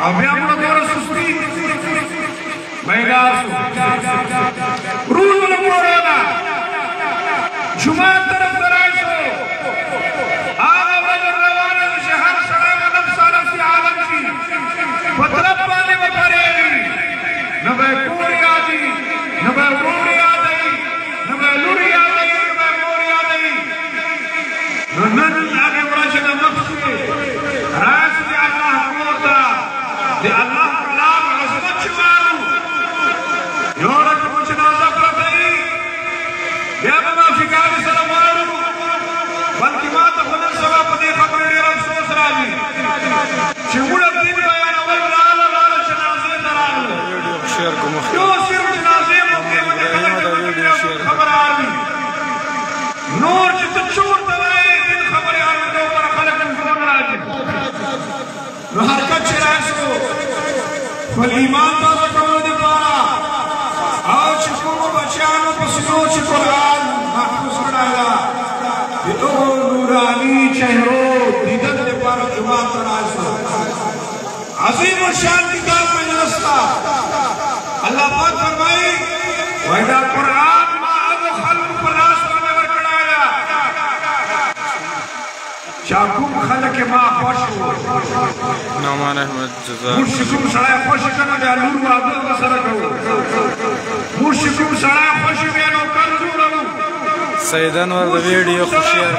अभ्यामुना दोर सुस्ती महिला रूल न मोरोना जुमा तरफ दरासो आला वजर रवाना शहर सलाम नफ्साना सी आलम की बतलब पाने बकरेली नबे कोरिया दी नबे रोरिया दी नबे लुरिया दी नबे मोरिया दी नन आगे वरशन मक्के रास दे अल्लाह कोता दे अल्लाह कलाम अज़मत चवारू योरक कुछ नाज़ करतई या मुनाफिकान सलवारू बल्कि मात खुद सवाब दे खबर अफसोस राजी चिमुड़ दिन बयान अवल लाल लाल शनाज़े दराल शेयर को क्यों सिर्फ जनाज़े मौके खबर आ रही नूर चित चूर दवाए दिन खबर आ रही दो पर खलक फोन राजी हरकत चरासो फल ईमान ताज़ा कमल दी पारा आओ चिकुमो बचानो पसनो चिकुरान महफूज बनाया ये तो नूरानी चेहरो दीदन दे पारा जुमा तरासो अजीम और शान किताब में नस्ता अल्लाह पाक फरमाए वैदा कुरान मा अबो खल्क पलास वाले वर कड़ाया चाकुम खलक मा खुश नौमान अहमद जज़ा मुश्किल सड़ा खुश करना दे नूर वादल वसर कहो मुश्किल सड़ा खुश बेनो कर जुड़ो सैयद अनवर द वीडियो खुशियार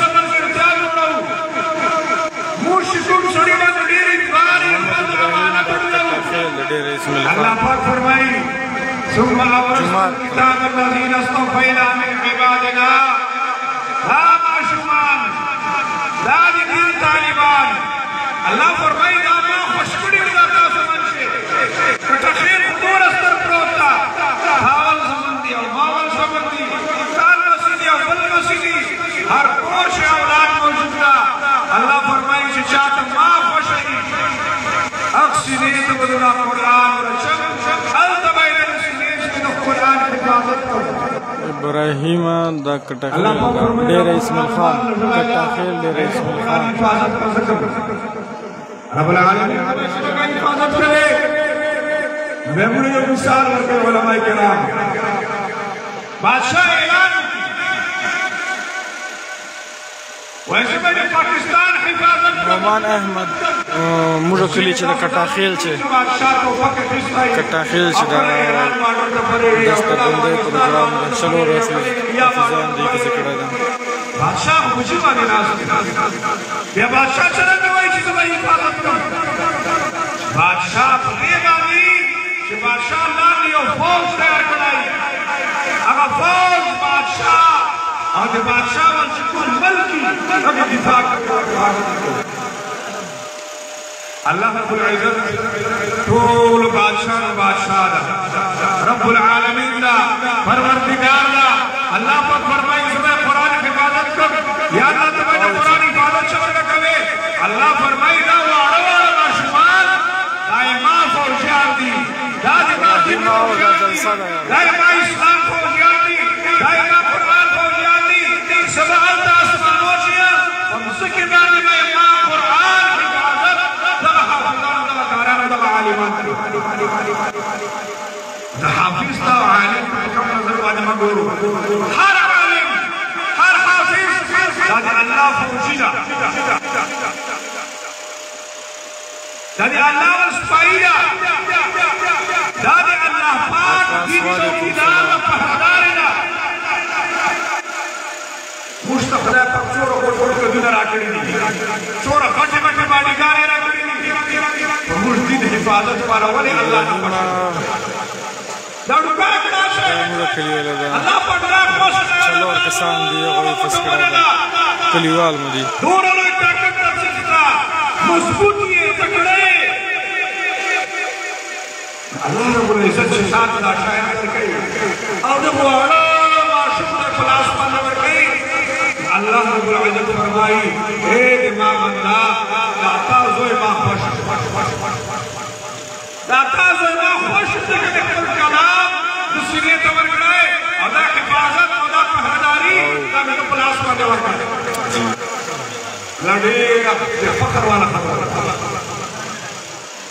मुश्किल सड़ी ना डेरी बारी जमाना पड़लो अल्लाह पाक फरमाई सुम्मा अवरसना किताब अल्लज़ीन अस्तफ़ैना मिन इबादिना ला माशुमान ला दिल तालिबान अल्लाह फरमाई दामा खुशबड़ी उदाता समन से कटखेर दूर अस्तर प्रोता हावल संबंधी और मावल संबंधी ताल मसीदी और बल मसीदी हर कोश औलाद मौजूदा अल्लाह फरमाई से चाहता माँ खुशी अक्सीने तो बदला कुरान और शम अल तबाइल सीने से तो कुरान की हिफाजत करो इब्राहिम दा कटखेर डेरे इस्माइल खान कटखेर डेरे इस्माइल खान हिफाजत कर सको रब्बुल आलमीन का हिफाजत करे मेमोरी जो मिसाल करके उलमाए किराम बादशाह ऐलान वैसे में पाकिस्तान हिफाजत नौमान अहमद मुरकली च कटाखेल च कटाखेल च दस्त बंदे प्रोग्राम चलो रसूल हाफिजान दी के जिक्र है बादशाह खुशी वाले नाज ये बादशाह चरण में वही चीज वही हिफाजत कर बादशाह बनेगानी कि बादशाह अल्लाह ने वो फौज तैयार कराई अगर फौज बादशाह और बादशाह वन सुकून मल्की अगर दिफा कर अल्लाह रब्बुल इज्जत तोल बादशाह रब्बुल आलमीन दा परवरदिगार दा अल्लाह पाक फरमाई सुबह कुरान की हिफाजत कर या अल्लाह तुम्हारे कुरान की हिफाजत चवर का कवे अल्लाह फरमाई दा वाड़ा माशुमान दायमा फौजियां दी दायमा दायमा इस्लाम फौजियां दी दायमा कुरान फौजियां दी सवाल दास मनोजिया हमसे के दानी में मां कुरान की हिफाजत दा हाफिजान दा काराना दा आलिमान दा हाफिज दा आलिम का नजर वाले मंगोरो हर आलिम हर हाफिज दादी अल्लाह फौजिया दादी अल्लाह वस्पाइया दादी अल्लाह पाक दिन चौकीदार पहरेदारना मुस्तफा पर चोर कोड़ के दिन राखड़ी दी चोर खटे खटे बाडीगार राखड़ी दी मुर्शिद हिफाजत वाला वाले अल्लाह ने पड़ा दाड़ू का अल्लाह पड़ा कोशिश चलो किसान दिए और फसकड़ा कलीवाल मुदी दोनों ने ताकत रखता मजबूती है तकड़े अल्लाह रब्बुल इज्जत के साथ शायर करके और जब वो आला माशूक ने खलास पाना करके अल्लाह रब्बुल इज्जत फरमाई ए इमाम बंदा दाता जोए मां खुश दाता जोए मां खुश के कलाम दूसरे तवर करे अदा हिफाजत अदा पहरेदारी का मैं खलास पाने वाला लड़ेगा ये फखर वाला खबर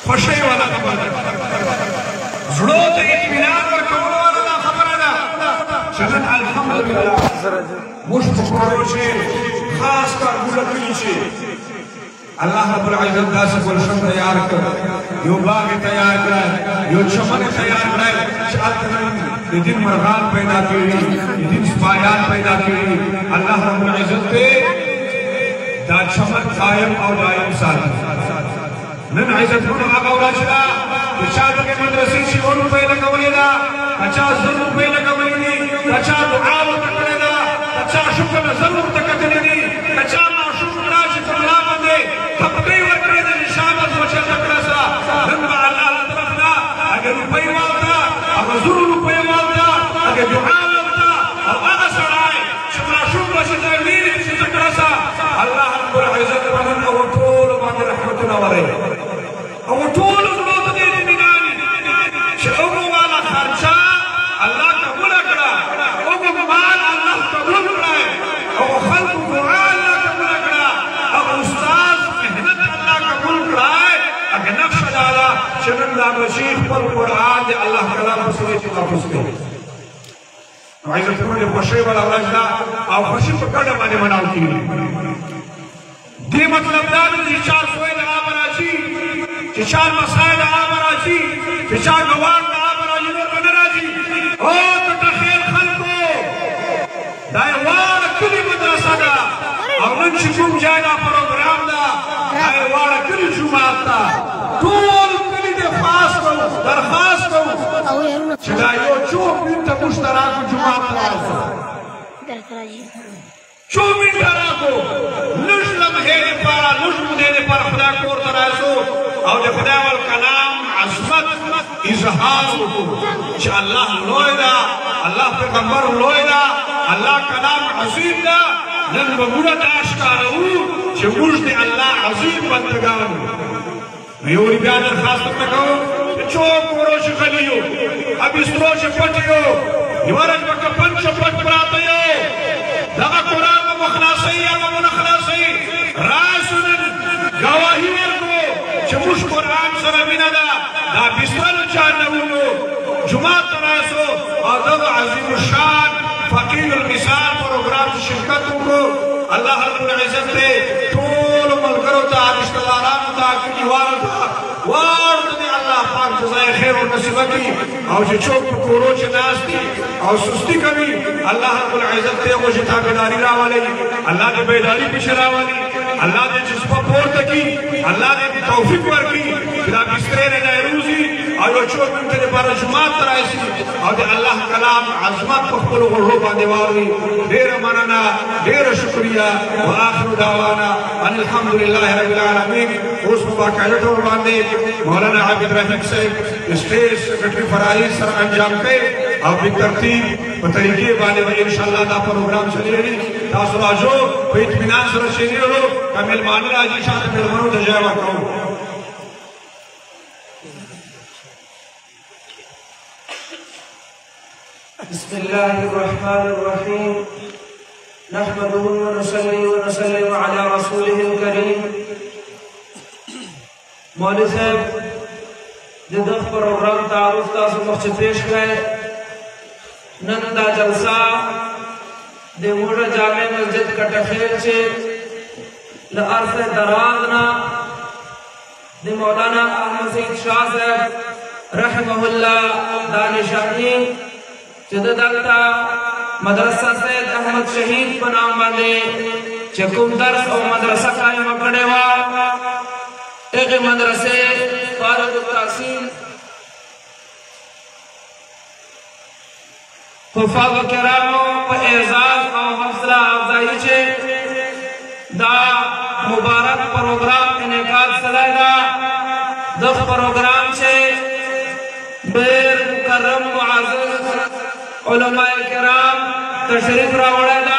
خوشی والا خبر زړو ته اطمینان ورکولو والا خبره ده چې نن الحمدلله موږ په کورو چې خاص کارونه کړي چې الله رب العزت داسې ګلشن تیار کړ یو باغ تیار کړ یو چمن تیار کړ چې هلته د دین مرغان پیدا کړي د دین سپایان پیدا کړي الله رب العزت ته دا چمن قائم او دائم ساتي نن عزتمنو هغه ورځ ده چې چا دغې مدرسې چې 1 روپۍ لګولې ده که چا 100 روپۍ لګولې دي که چا دعا ورته کړې ده که چا شکر نظر ورته کتلې دي که چا ماشوم راشي په ملا باندې تپکۍ ورکړې ده چې شاباس بچه زده کړه سه نن به الله له طرف نه هغې روپۍ والته هغه 100 روپۍ والته هغې دعا والته او هغه سړی چې ماشوم به چې ویلي چې زده کړه سه الله رب العزت به نن هغو ټولو باندې رحمتونه ورئ او ټولو زړو ته دې اطمینان چې هغو والا خرچه الله قبوله کړه هغو مال الله قبول کړی هغو خلکو دعا الله قبوله کړه هغه استاذ محنت الله قبول کړی هغې نقشه دا ده چې نن دا بچي خپل قرآن د الله کلام په سوی چې تحفظ کوي نو عزتمنو د خوښۍ والا ورځ ده او خوښي په ګډه باندې مناو کېږي دې مطلب دا نه چې چا سوی د عامه راځي چې چا مسایل عامه راځي چې چا ګوان د عامه راځي نور به نه راځي او ته خیر خلکو دا یې واړه کلي مدرسه ده او نن چې کوم ځای دا پروګرام ده دا یې واړه کلي جومات ده ټول کلي دې خاص کوو درخواست کوو چې دا یو څو منټه موږ ته راکړو جومات ته ورسو څو منټه راکړو لږ لمحې دپاره لږ مودې دپاره خدای کور ته راسو او د خدای ول کلام عظمت اظهار وکړو چې الله لوی ده الله پیغمبر لوی ده الله کلام عظیم ده نن به موږ دا ښکاروو چې موږ د الله عظیم بندګان یو نو یو بیا درخواست درته کوم چې څوک ورو چې غلي یو بسترو چې پټ یو یوه ورځ به کفن چې پټ پراته یو دغه قرآن به مو خلاصوي یا به مو نه خلاصوي راسو نن ګواهي ورکړو چې موږ قرآن سره مینه ده دا بستر چا نه ونو جومات ته راسو او دغه عظیم الشان فقیر المثال پروګرام کې شرکت وکړو الله رب العزت ته ټولو ملګرو ته رشتهدارانو ته کلیوالو ته واړو ته الله پاک جزای خیر ورنصیبه کړي او چې څوک په کورو چې ناست دي او سستي کوي الله رب العزت ته هغو چې تابعداري راولي الله دې بیداري پسې راولي الله دې جذبه پورته کړي الله دې توفیق ورکړي چې دا بسترې نه روزي او یو څوک منټه دپاره جومات ته راشي او د الله کلام عظمت په خپلو غوږو باندې واوري ډېره مننه ډېره شکریه واخر دعوانا ان الحمد لله رب العالمین اوس په باقاعده ډول باندې مولانا عابد رفیق صاحب اسټیج سیکرټري فرایض سره انجام کوي او په ترتیب په طریقې باندې به انشاءالله دا پروګرام چلیږي تاسو راځو په اطمینان سره شریکو که مېلمانه راځي شاته مېلمنو ته ځای ورکوو بسم الله الرحمن الرحيم نحمده ونصلي ونسلم على رسوله الكريم مولوی صاحب د دغه پروګرام تعارف تاسو مخکې پیش کړی نن دا جلسه د موږ جامع مسجد کټخیل چې له عرصه دراز نه د مولانا احمد سید شاه صاحب رحمه الله دا نشانی چې دلته مدرسه سید احمد شهید په نام باندې چې کوم درس او مدرسه قائمه کړې وه هغې مدرسې فارغ التحصیل حفاظ کرامو په اعزاز او حوصله افزایي چې دا مبارک پروګرام انعقاد شوی ده دغه پروګرام چې ډېر مکرم معزز علماء کرام تشریف راوړی ده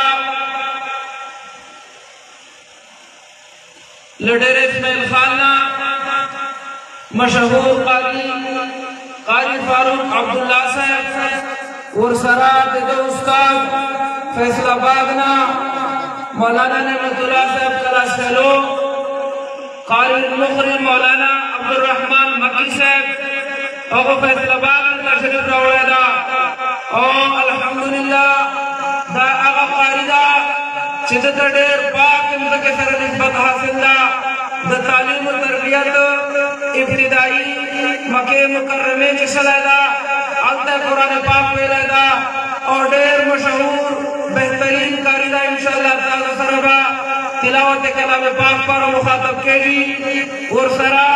له ډېر اسماعیل خان نه مشهور قاری فاروق عبدالله صاحب ورسره د ده استاد فیصل آباد نه مولانا نعمت الله صاحب کلاس فیلو قاری المخری مولانا عبدالرحمن مکی صاحب او فیصلاباد تشریف راوړی دا او الحمدلله دا هغه قاری دا چې د ډېر پاک ځمکې سره نسبت حاصل ده د تعلیم او تربیت ابتدایي مکې مکرمې چې سړی ده هلته قرآن پاک ویلی ده او ډېر مشهور بهترین قاری ده انشاءالله تعالی سره به تلاوت کلام پاک پر مخاطب کېږي ورسره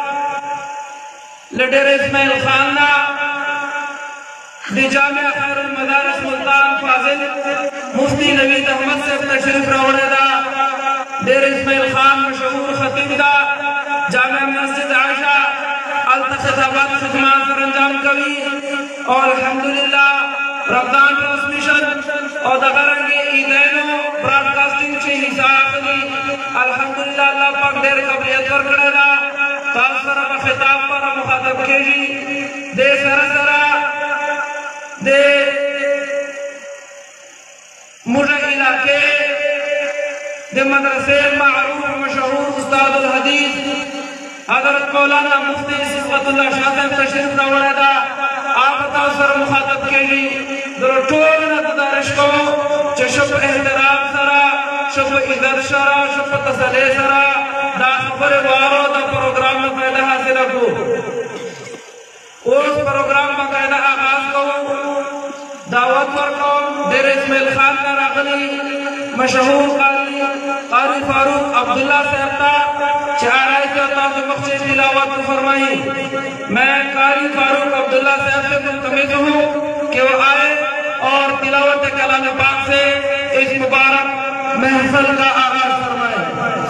لډیر اسماعیل خان دا د جامع خیر المدارس ملتان فاضل مفتی نوید احمد صاحب تشریف راوړی دا ډیر اسماعیل خان مشهور خطیب دا جامع مسجد عائشہ هلته خطابات خدمات سرانجام کوي او الحمدلله رمضان ټرانسمیشن او دغه رنګې عیدینو براډکاسټینګ چې حصه اخلي الحمدلله الله پاک ډېر قبولیت ورکړی ده تاسو سره به خطاب پر مخاطب کېږي دې سره سره د موږ علاقې د مدرسې معروف مشهور استاد الحدیث حضرت مولانا مفتی صفت الله شاه صاحب تشریف راوړی ده هغه تاسو سره مخاطب کېږي د ټولو نه ګزارش کوم چې ښه په احترام سره ښه په عزت سره ښه په تسلۍ سره دا خبرې واورو د پروګرام نه فایده حاصله کړو اوس پروګرام باقاعده آغاز کوو دعوت ورکوم ډېر اسماعیل خان ته راغلي مشهور قاری فاروق عبداللہ صاحب ته چې آرائے سے تاسو مخکې تلاوت فرمائیں میں قاری فاروق عبداللہ صاحب سے ملتمس ہوں کہ وہ آئے اور تلاوت کلام پاک سے اس مبارک محفل کا آغاز فرمائیں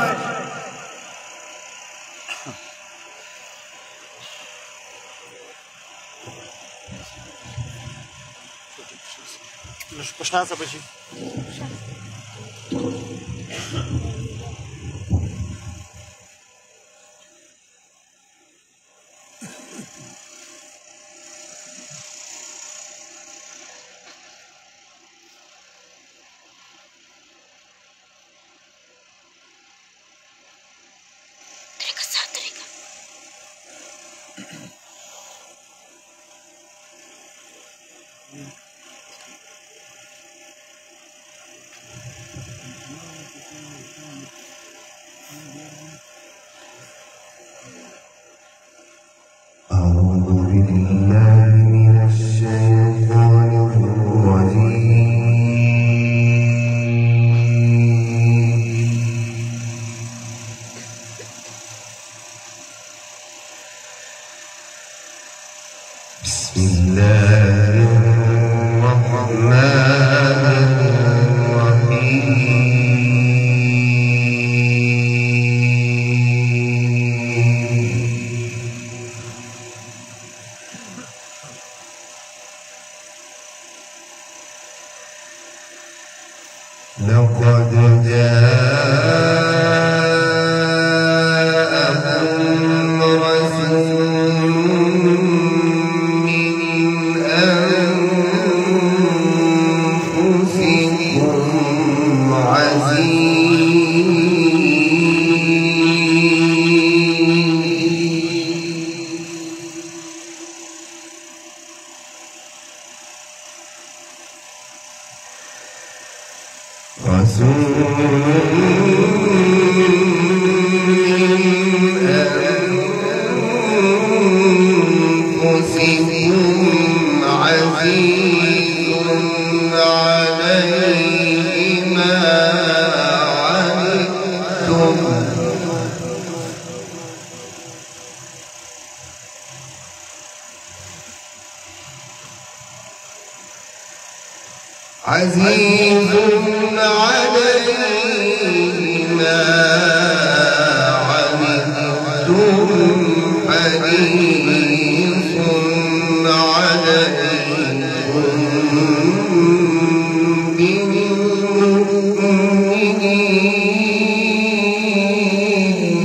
Пошнаться почти. عزيز عليه ما عنتم حريص عليكم بالمؤمنين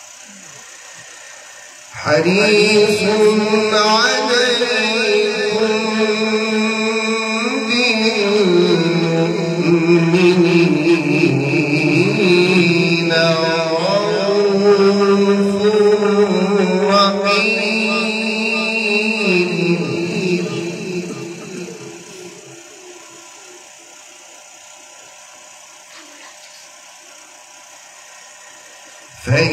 حريص عليكم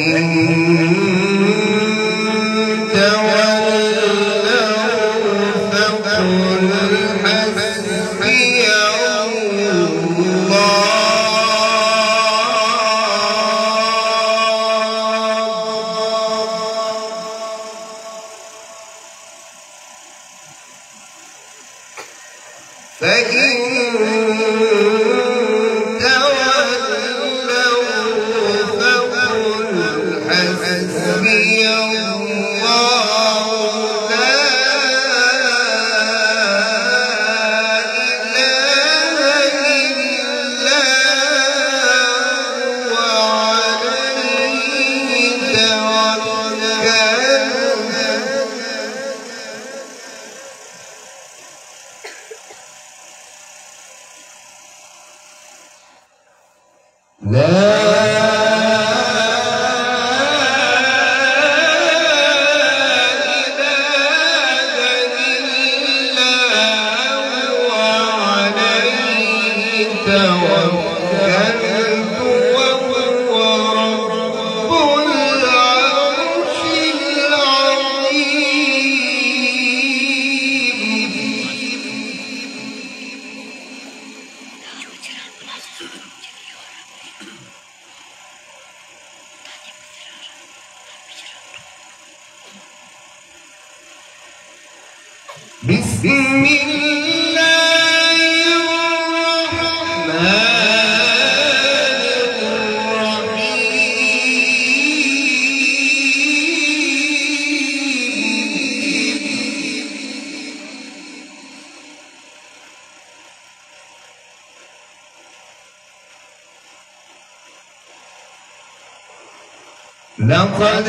لقد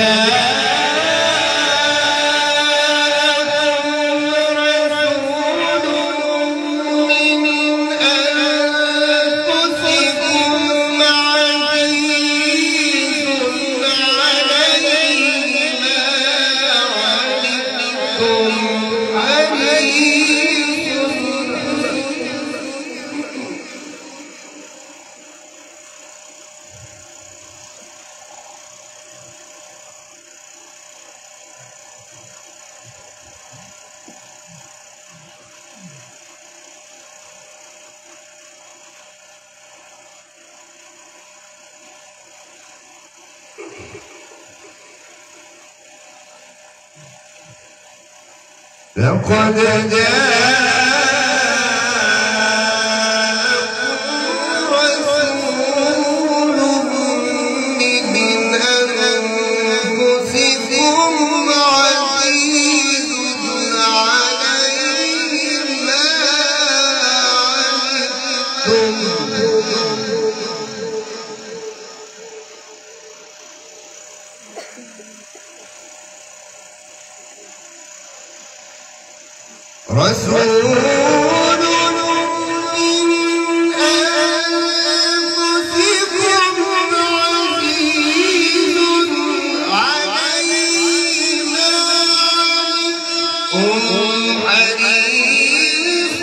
جاء لقد جاءكم رسول من أنفسكم عزيز عليه ما عنتم رسول من أنفسكم عزيز عليه ما عنتم حريص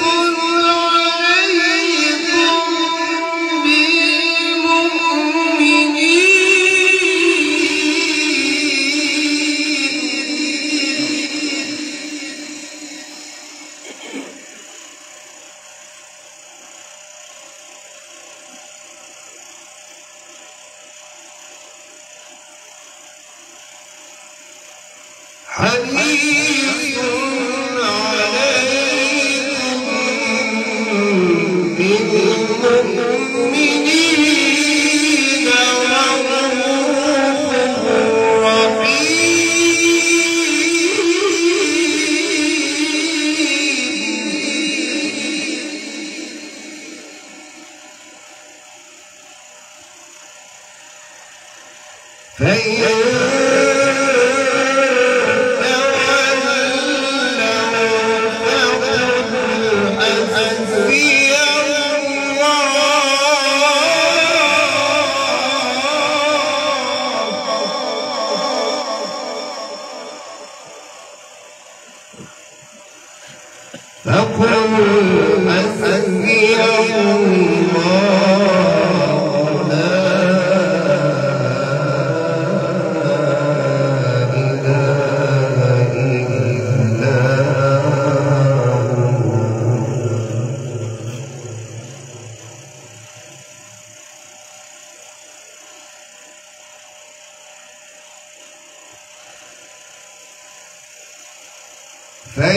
عليكم بالمؤمنين حريص عليكم بالمؤمنين رؤوف فقل حسبي الله لا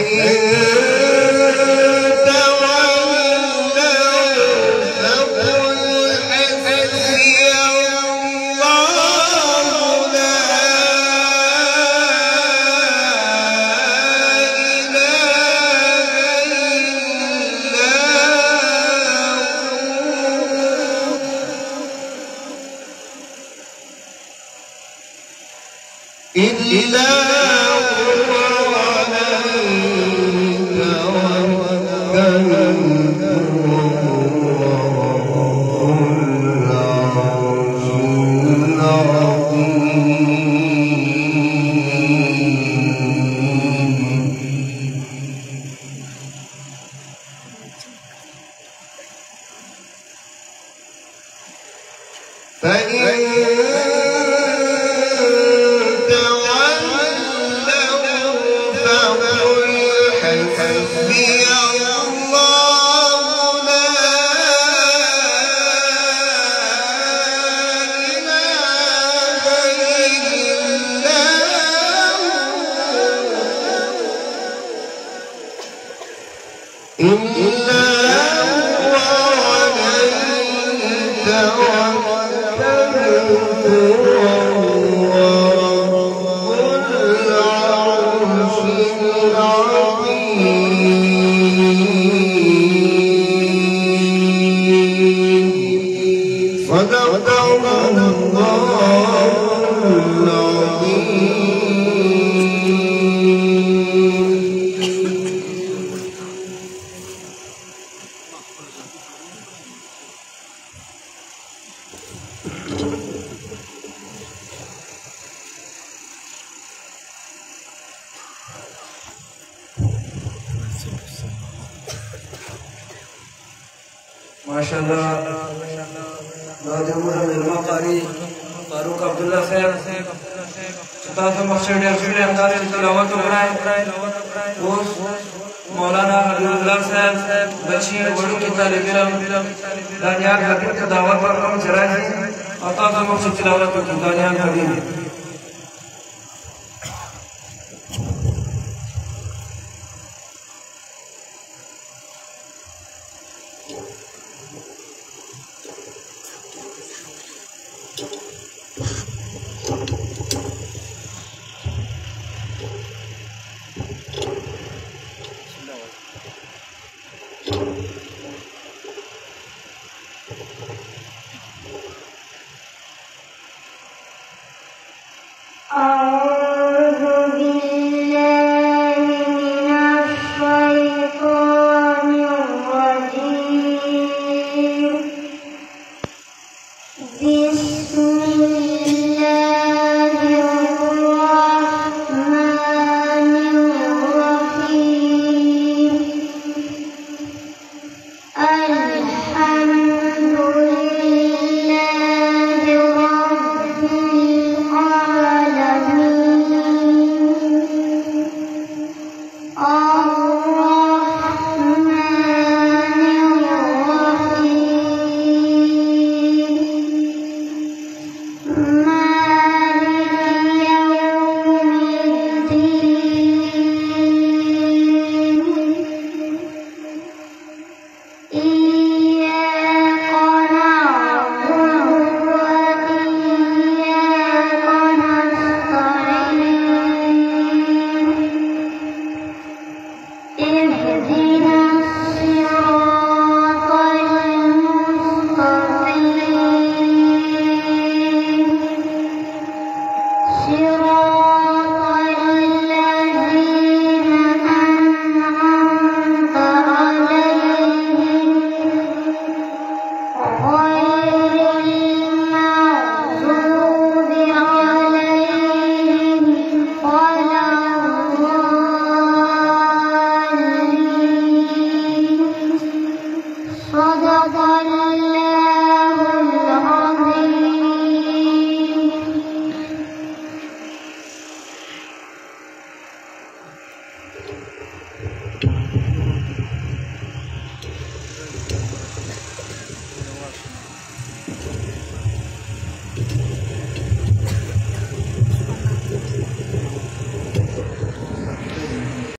माशाअल्लाह नौजवान المقاري فاروق عبد الله صاحب تاسو مخشد ارشد انداز تلاوت وکړای اوس مولانا حبیب الله صاحب بچی وړو کې طالب علم دانیال حبیب ته دعوت ورکوم چې راځي او تاسو مخشد تلاوت وکړئ دانیال حبیب Oh